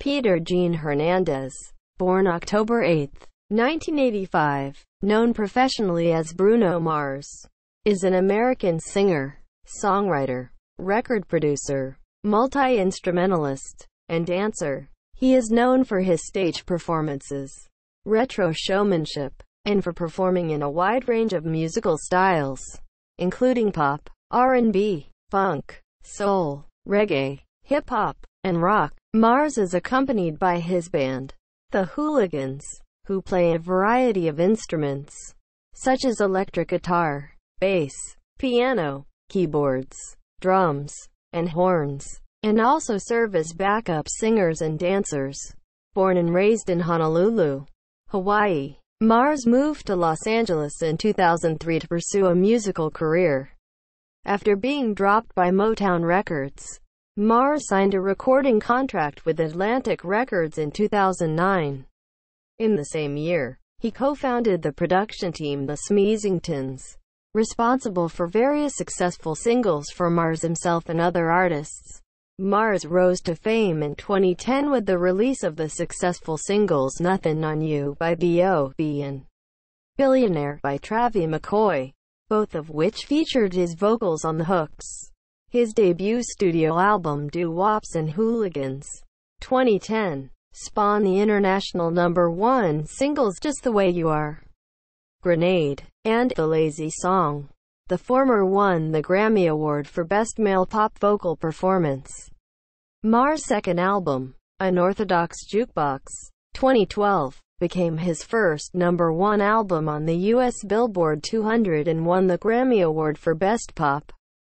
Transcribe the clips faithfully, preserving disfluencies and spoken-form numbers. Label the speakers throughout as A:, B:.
A: Peter Gene Hernandez, born October eighth, nineteen eighty-five, known professionally as Bruno Mars, is an American singer, songwriter, record producer, multi-instrumentalist, and dancer. He is known for his stage performances, retro showmanship, and for performing in a wide range of musical styles, including pop, R and B, funk, soul, reggae, hip-hop, and rock. Mars is accompanied by his band, the Hooligans, who play a variety of instruments, such as electric guitar, bass, piano, keyboards, drums, and horns, and also serve as backup singers and dancers. Born and raised in Honolulu, Hawaii, Mars moved to Los Angeles in two thousand three to pursue a musical career. After being dropped by Motown Records, Mars signed a recording contract with Atlantic Records in two thousand nine. In the same year, he co-founded the production team the Smeezingtons, responsible for various successful singles for Mars himself and other artists. Mars rose to fame in twenty ten with the release of the successful singles Nothin on You by B O B and Billionaire by Travie McCoy, both of which featured his vocals on the hooks. His debut studio album Doo-Wops Hooligans, twenty ten, spawned the international number one singles Just the Way You Are, Grenade, and The Lazy Song. The former won the Grammy Award for Best Male Pop Vocal Performance. Mars' second album, Unorthodox Jukebox, twenty twelve, became his first number one album on the U S Billboard two hundred and won the Grammy Award for Best Pop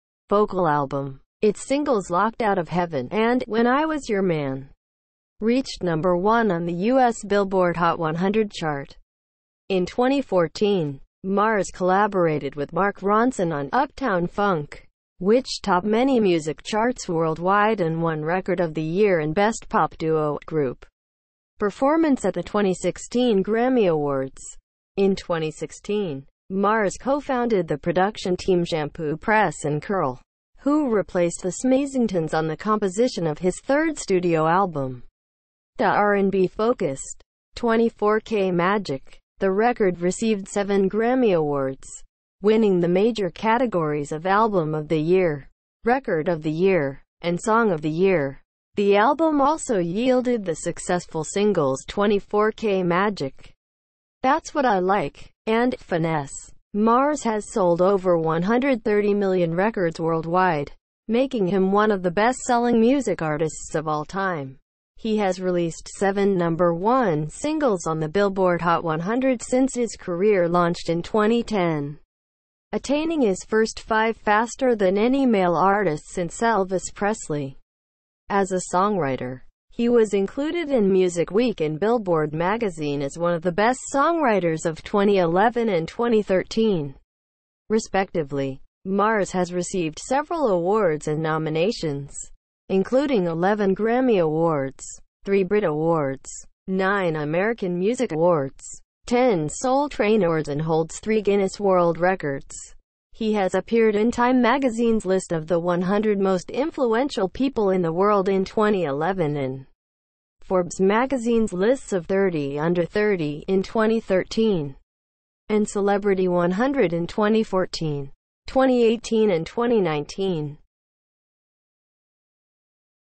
A: Vocal Album. Its singles Locked Out of Heaven and When I Was Your Man reached number one on the U S Billboard Hot one hundred chart. In twenty fourteen, Mars collaborated with Mark Ronson on Uptown Funk, which topped many music charts worldwide and won Record of the Year and Best Pop Duo Group Performance at the twenty sixteen Grammy Awards. In twenty sixteen, Mars co-founded the production team Shampoo Press and Curl, who replaced the Smeezingtons on the composition of his third studio album. The R and B-focused twenty-four K Magic. The record received seven Grammy Awards, winning the major categories of Album of the Year, Record of the Year, and Song of the Year. The album also yielded the successful singles twenty-four K Magic, That's What I Like, and Finesse. Mars has sold over one hundred thirty million records worldwide, making him one of the best-selling music artists of all time. He has released seven number one singles on the Billboard Hot one hundred since his career launched in twenty ten, attaining his first five faster than any male artist since Elvis Presley. As a songwriter, he was included in Music Week and Billboard magazine as one of the best songwriters of twenty eleven and twenty thirteen, respectively. Mars has received several awards and nominations, including eleven Grammy Awards, three Brit Awards, nine American Music Awards, ten Soul Train Awards, and holds three Guinness World Records. He has appeared in Time magazine's list of the one hundred most influential people in the world in twenty eleven and Forbes magazine's lists of thirty under thirty in twenty thirteen, and Celebrity one hundred in twenty fourteen, twenty eighteen, and twenty nineteen.